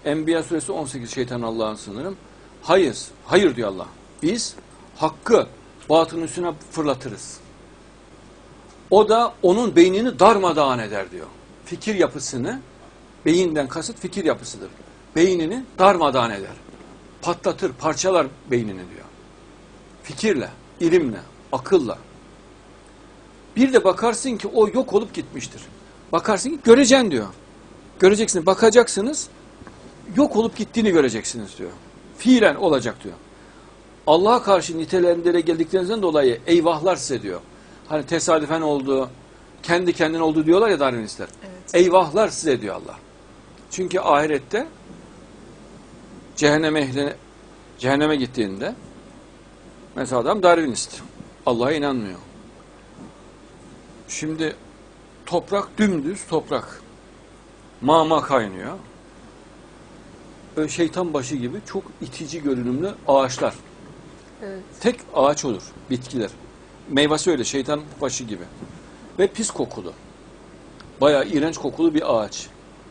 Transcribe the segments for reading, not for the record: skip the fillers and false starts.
Enbiya suresi 18 şeytan Allah'ın sınırım. Hayır, hayır diyor Allah. Biz hakkı batının üstüne fırlatırız. O da onun beynini darmadağın eder diyor. Fikir yapısını, beyinden kasıt fikir yapısıdır. Beynini darmadağın eder. Patlatır, parçalar beynini diyor. Fikirle, ilimle, akılla. Bir de bakarsın ki o yok olup gitmiştir. Bakarsın ki göreceksin diyor. Göreceksiniz, bakacaksınız, yok olup gittiğini göreceksiniz diyor. Fiilen olacak diyor. Allah'a karşı nitelendire geldiklerinizden dolayı eyvahlar size diyor. Hani tesadüfen oldu, kendi kendine oldu diyorlar ya Darwinistler. Evet. Eyvahlar size diyor Allah. Çünkü ahirette cehenneme gittiğinde mesela adam Darwinist. Allah'a inanmıyor. Şimdi toprak dümdüz toprak. Mama kaynıyor. Böyle şeytan başı gibi çok itici görünümlü ağaçlar. Evet. Tek ağaç olur, bitkiler. Meyvesi öyle, şeytan başı gibi. Ve pis kokulu. Bayağı iğrenç kokulu bir ağaç.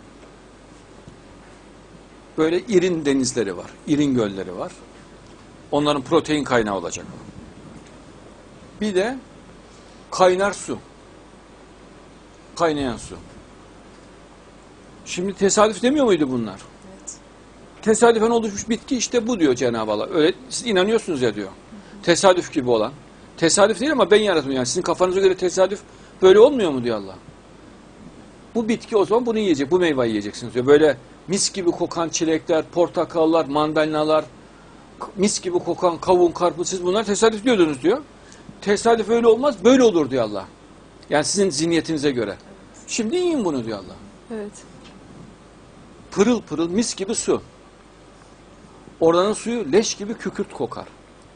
Böyle irin denizleri var, irin gölleri var. Onların protein kaynağı olacak. Bir de kaynar su. Kaynayan su. Şimdi tesadüf demiyor muydu bunlar? Evet. Tesadüfen oluşmuş bitki işte bu diyor Cenab-ı Allah. Öyle siz inanıyorsunuz ya diyor. Tesadüf gibi olan. Tesadüf değil ama ben yarattım. Yani sizin kafanıza göre tesadüf böyle olmuyor mu diyor Allah. Bu bitki o zaman bunu yiyecek. Bu meyveyi yiyeceksiniz diyor. Böyle mis gibi kokan çilekler, portakallar, mandalinalar, mis gibi kokan kavun, karpuz, siz bunlar tesadüf diyordunuz diyor. Tesadüf öyle olmaz, böyle olur diyor Allah. Yani sizin zihniyetinize göre. Evet. Şimdi yiyin bunu diyor Allah. Evet. Pırıl pırıl mis gibi su. Oranın suyu leş gibi kükürt kokar.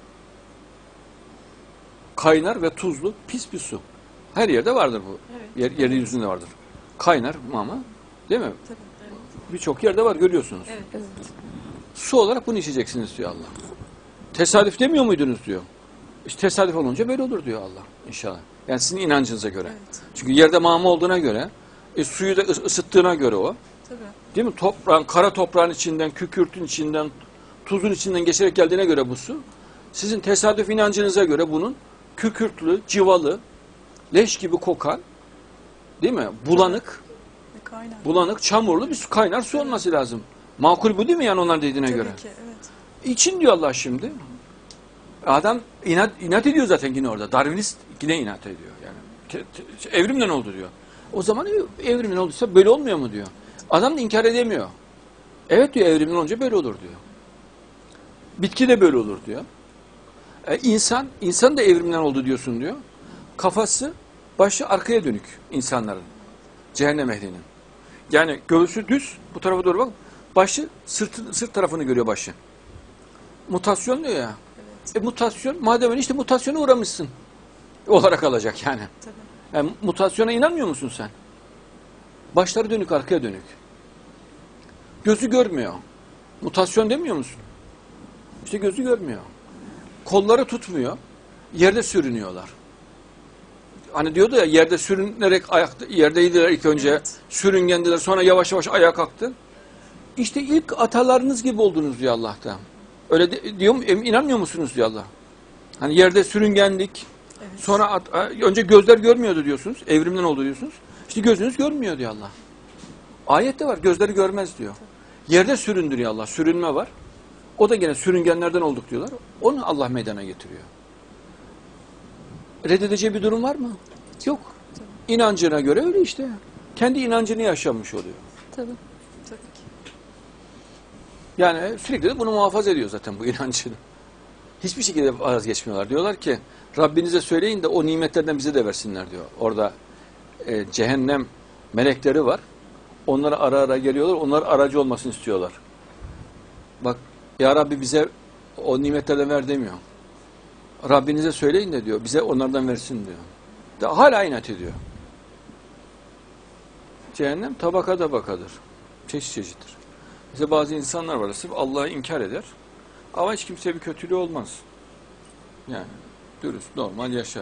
Kaynar ve tuzlu pis bir su. Her yerde vardır bu. Evet. Yeryüzünde vardır. Kaynar ama değil mi? Tabii. Evet. Birçok yerde var görüyorsunuz. Evet. Evet. Su olarak bunu içeceksiniz diyor Allah. Tesadüf demiyor muydunuz diyor. İşte tesadüf olunca böyle olur diyor Allah inşallah. Yani sizin inancınıza göre. Evet. Çünkü yerde mama olduğuna göre, suyu da ısıttığına göre o. Tabii. Değil mi? Kara toprağın içinden, kükürtün içinden, tuzun içinden geçerek geldiğine göre bu su. Sizin tesadüf inancınıza göre bunun kükürtlü, civalı, leş gibi kokan, değil mi? Bulanık, bulanık, çamurlu bir su, kaynar su olması lazım. Makul bu değil mi yani onların dediğine göre? Tabii ki, evet. İçin diyor Allah şimdi. Adam inat ediyor zaten yine orada. Darwinist yine inat ediyor. Yani evrimden oldu diyor. O zaman evrimden olduysa böyle olmuyor mu diyor. Adam da inkar edemiyor. Evet diyor, evrimden olunca böyle olur diyor. Bitki de böyle olur diyor. İnsan da evrimden oldu diyorsun diyor. Kafası, başı arkaya dönük insanların. Cehennem ehlinin. Yani göğsü düz, bu tarafa doğru bak. Başı, sırt tarafını görüyor başı. Mutasyon diyor ya. Evet. Mutasyon, madem öyle işte mutasyona uğramışsın olarak alacak yani. Tabii. Yani mutasyona inanmıyor musun sen? Başları dönük, arkaya dönük. Gözü görmüyor. Mutasyon demiyor musun? İşte gözü görmüyor. Kolları tutmuyor. Yerde sürünüyorlar. Hani diyordu ya, yerde sürünerek yerdeydiler ilk önce. Evet. Sürüngendiler, sonra yavaş yavaş ayağa kalktı. İşte ilk atalarınız gibi oldunuz diyor Allah'ta. Öyle diyor mu? İnanmıyor musunuz diyor Allah. Hani yerde sürüngendik. Evet. Sonra önce gözler görmüyordu diyorsunuz. Evrimden oldu diyorsunuz. İşte gözünüz görmüyor diyor Allah. Ayette var, gözleri görmez diyor. Yerde süründürüyor Allah. Sürünme var. O da gene sürüngenlerden olduk diyorlar. Onu Allah meydana getiriyor. Reddedeceği bir durum var mı? Yok. Tabii. İnancına göre öyle işte. Kendi inancını yaşamış oluyor. Tabii. Tabii ki. Yani sürekli de bunu muhafaza ediyor zaten bu inancını. Hiçbir şekilde vazgeçmiyorlar. Diyorlar ki Rabbinize söyleyin de o nimetlerden bize de versinler diyor. Orada cehennem melekleri var. Onlara ara ara geliyorlar. Onlar aracı olmasını istiyorlar. Bak ya Rabbi bize o nimetlerden ver demiyor. Rabbinize söyleyin de diyor. Bize onlardan versin diyor. Daha hala inat ediyor. Cehennem tabaka tabakadır. Çeşit çeşittir. Mesela bazı insanlar var. Sırf Allah'ı inkar eder. Ama hiç kimseye bir kötülüğü olmaz. Yani dürüst, normal yaşar.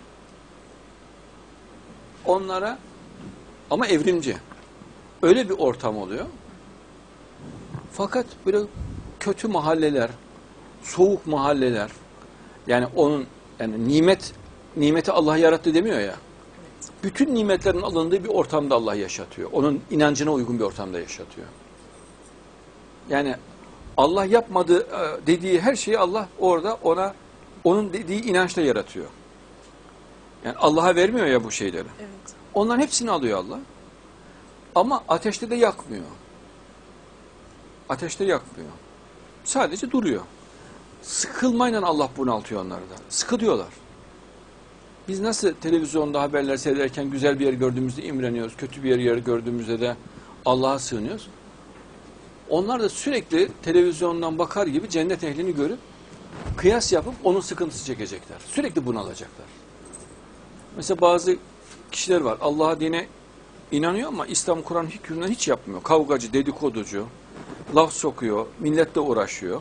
Onlara ama evrimci. Öyle bir ortam oluyor. Fakat böyle kötü mahalleler, soğuk mahalleler, yani onun nimeti Allah yarattı demiyor ya. Bütün nimetlerin alındığı bir ortamda Allah yaşatıyor. Onun inancına uygun bir ortamda yaşatıyor. Yani Allah yapmadığı dediği her şeyi Allah orada onun dediği inançla yaratıyor. Yani Allah'a vermiyor ya bu şeyleri. Evet. Onların hepsini alıyor Allah. Ama ateşte de yakmıyor. Ateşte yakmıyor. Sadece duruyor. Sıkılmayla Allah bunaltıyor onları da. Sıkılıyorlar. Biz nasıl televizyonda haberler seyrederken güzel bir yer gördüğümüzde imreniyoruz, kötü bir yer gördüğümüzde de Allah'a sığınıyoruz. Onlar da sürekli televizyondan bakar gibi cennet ehlini görüp kıyas yapıp onun sıkıntısı çekecekler. Sürekli bunalacaklar. Mesela bazı kişiler var. Allah'a, dine inanıyor ama İslam, Kur'an hükmünden hiç yapmıyor. Kavgacı, dedikoducu, laf sokuyor, milletle uğraşıyor.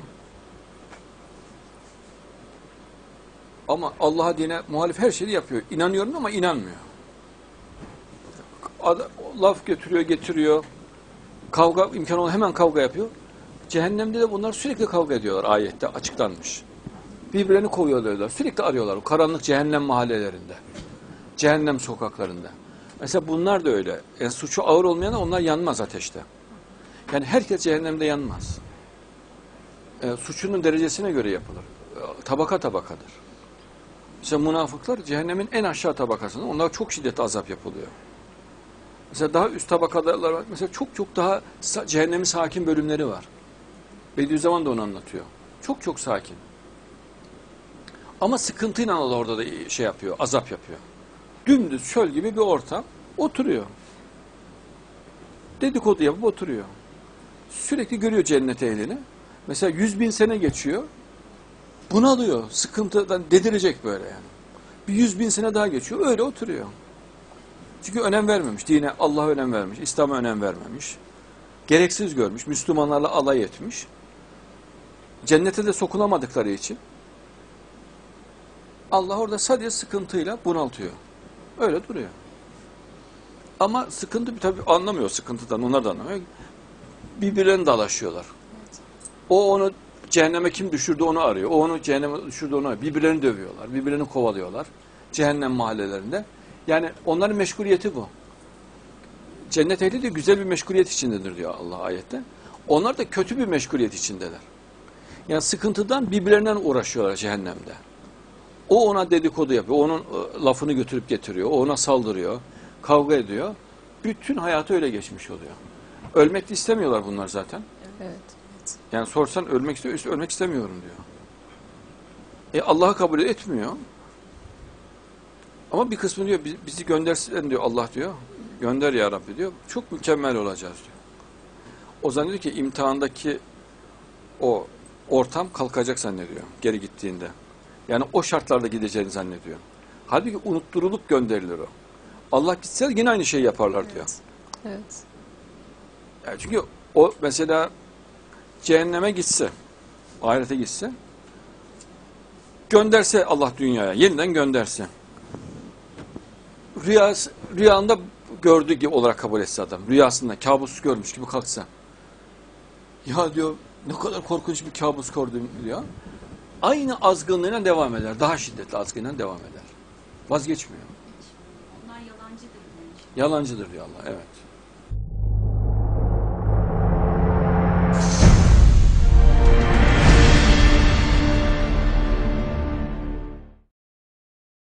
Ama Allah'a, dine muhalif her şeyi yapıyor. İnanıyorum ama inanmıyor. Laf götürüyor, getiriyor. Kavga imkanı olan hemen kavga yapıyor. Cehennemde de bunlar sürekli kavga ediyorlar, ayette açıklanmış. Birbirlerini kovuyorlar. Sürekli arıyorlar. O karanlık cehennem mahallelerinde. Cehennem sokaklarında. Mesela bunlar da öyle. Yani suçu ağır olmayana onlar yanmaz ateşte. Yani herkes cehennemde yanmaz. Suçunun derecesine göre yapılır. Tabaka tabakadır. Mesela münafıklar cehennemin en aşağı tabakasında. Onlara çok şiddetli azap yapılıyor. Mesela daha üst tabakalar var. Mesela çok daha cehennemin sakin bölümleri var. Bediüzzaman da onu anlatıyor. Çok sakin. Ama sıkıntıyla Allah orada da şey yapıyor, azap yapıyor. Dümdüz çöl gibi bir ortam, oturuyor. Dedikodu yapıp oturuyor. Sürekli görüyor cennet ehlini. Mesela 100.000 sene geçiyor. Bunalıyor, sıkıntıdan delirecek böyle yani. Bir 100.000 sene daha geçiyor, öyle oturuyor. Çünkü önem vermemiş, dine Allah'a önem vermiş, İslam'a önem vermemiş. Gereksiz görmüş, Müslümanlarla alay etmiş. Cennete de sokulamadıkları için Allah orada sadece sıkıntıyla bunaltıyor. Öyle duruyor. Ama sıkıntı tabii anlamıyor sıkıntıdan, onlar da anlamıyor. Birbirlerine dalaşıyorlar. Evet. O onu cehenneme kim düşürdü onu arıyor. O onu cehenneme düşürdü onu arıyor. Birbirlerini dövüyorlar, birbirlerini kovalıyorlar. Cehennem mahallelerinde. Yani onların meşguliyeti bu. Cennet ehli de güzel bir meşguliyet içindedir diyor Allah ayette. Onlar da kötü bir meşguliyet içindeler. Yani sıkıntıdan birbirlerinden uğraşıyorlar cehennemde. O ona dedikodu yapıyor, onun lafını götürüp getiriyor, o ona saldırıyor, kavga ediyor. Bütün hayatı öyle geçmiş oluyor. Ölmek de istemiyorlar bunlar zaten. Evet. Yani sorsan ölmek istiyor, ölmek istemiyorum diyor. Allah'ı kabul etmiyor. Ama bir kısmı diyor, bizi göndersin diyor Allah diyor. Gönder ya Rabbi diyor. Çok mükemmel olacağız diyor. O zaman diyor ki imtihandaki o ortam kalkacak zannediyor geri gittiğinde. Yani o şartlarda gideceğini zannediyor. Halbuki unutturulup gönderilir o. Allah gitse yine aynı şeyi yaparlar diyor. Evet. Yani çünkü o mesela cehenneme gitse, ahirete gitse, gönderse Allah dünyaya, yeniden gönderse, rüyanda gördüğü gibi olarak kabul etse adam, rüyasında kabus görmüş gibi kalksa, ya diyor ne kadar korkunç bir kabus gördüm diyor. Aynı azgınlığına devam eder. Daha şiddetli azgınlığına devam eder. Vazgeçmiyor. Onlar yalancıdır demiş. Yalancıdır diyor Allah. Evet.